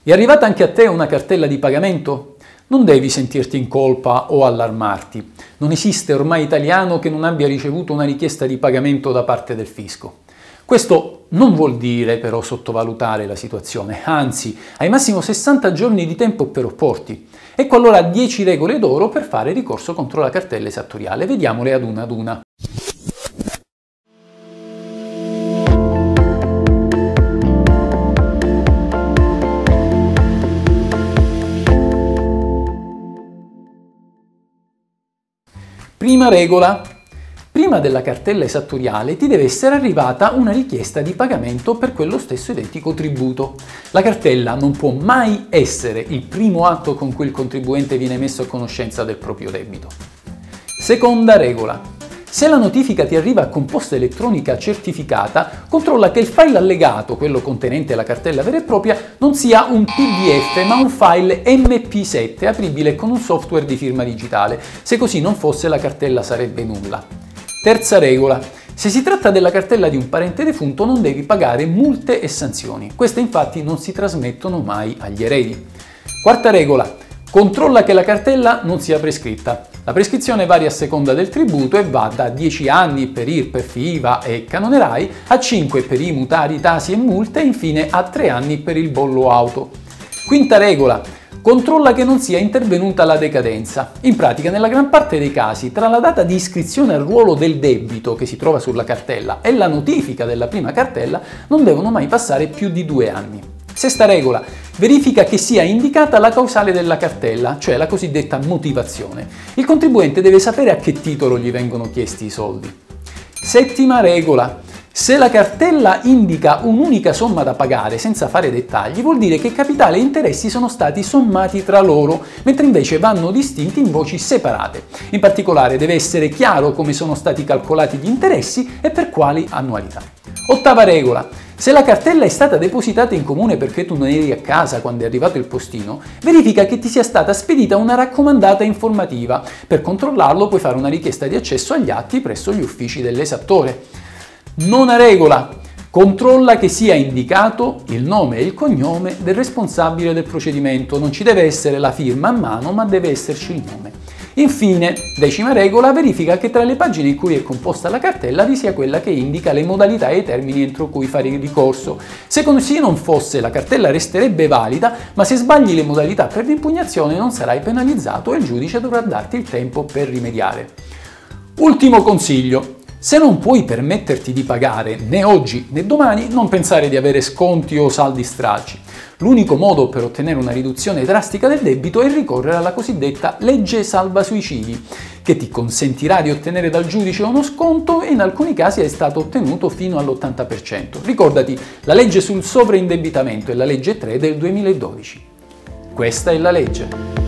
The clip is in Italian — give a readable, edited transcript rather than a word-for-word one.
È arrivata anche a te una cartella di pagamento? Non devi sentirti in colpa o allarmarti. Non esiste ormai italiano che non abbia ricevuto una richiesta di pagamento da parte del fisco. Questo non vuol dire però sottovalutare la situazione, anzi, hai massimo 60 giorni di tempo per opporti. Ecco allora 10 regole d'oro per fare ricorso contro la cartella esattoriale. Vediamole ad una. Prima regola. Prima della cartella esattoriale ti deve essere arrivata una richiesta di pagamento per quello stesso identico tributo. La cartella non può mai essere il primo atto con cui il contribuente viene messo a conoscenza del proprio debito. Seconda regola. Se la notifica ti arriva con posta elettronica certificata, controlla che il file allegato, quello contenente la cartella vera e propria, non sia un PDF ma un file MP7 apribile con un software di firma digitale. Se così non fosse, la cartella sarebbe nulla. Terza regola. Se si tratta della cartella di un parente defunto non devi pagare multe e sanzioni. Queste infatti non si trasmettono mai agli eredi. Quarta regola. Controlla che la cartella non sia prescritta. La prescrizione varia a seconda del tributo e va da 10 anni per IRPEF, IVA e canone RAI a 5 per i mutari, tasi e multe e infine a 3 anni per il bollo auto. Quinta regola. Controlla che non sia intervenuta la decadenza. In pratica, nella gran parte dei casi, tra la data di iscrizione al ruolo del debito che si trova sulla cartella e la notifica della prima cartella non devono mai passare più di 2 anni. Sesta regola. Verifica che sia indicata la causale della cartella, cioè la cosiddetta motivazione. Il contribuente deve sapere a che titolo gli vengono chiesti i soldi. Settima regola. Se la cartella indica un'unica somma da pagare senza fare dettagli, vuol dire che capitale e interessi sono stati sommati tra loro, mentre invece vanno distinti in voci separate. In particolare deve essere chiaro come sono stati calcolati gli interessi e per quali annualità. Ottava regola. Se la cartella è stata depositata in comune perché tu non eri a casa quando è arrivato il postino, verifica che ti sia stata spedita una raccomandata informativa. Per controllarlo puoi fare una richiesta di accesso agli atti presso gli uffici dell'esattore. Nona regola. Controlla che sia indicato il nome e il cognome del responsabile del procedimento. Non ci deve essere la firma a mano, ma deve esserci il nome. Infine, decima regola, verifica che tra le pagine in cui è composta la cartella vi sia quella che indica le modalità e i termini entro cui fare il ricorso. Se così non fosse, la cartella resterebbe valida, ma se sbagli le modalità per l'impugnazione non sarai penalizzato e il giudice dovrà darti il tempo per rimediare. Ultimo consiglio. Se non puoi permetterti di pagare né oggi né domani, non pensare di avere sconti o saldi stralci. L'unico modo per ottenere una riduzione drastica del debito è ricorrere alla cosiddetta legge salva suicidi, che ti consentirà di ottenere dal giudice uno sconto e in alcuni casi è stato ottenuto fino all'80%. Ricordati, la legge sul sovraindebitamento è la legge 3 del 2012. Questa è la legge.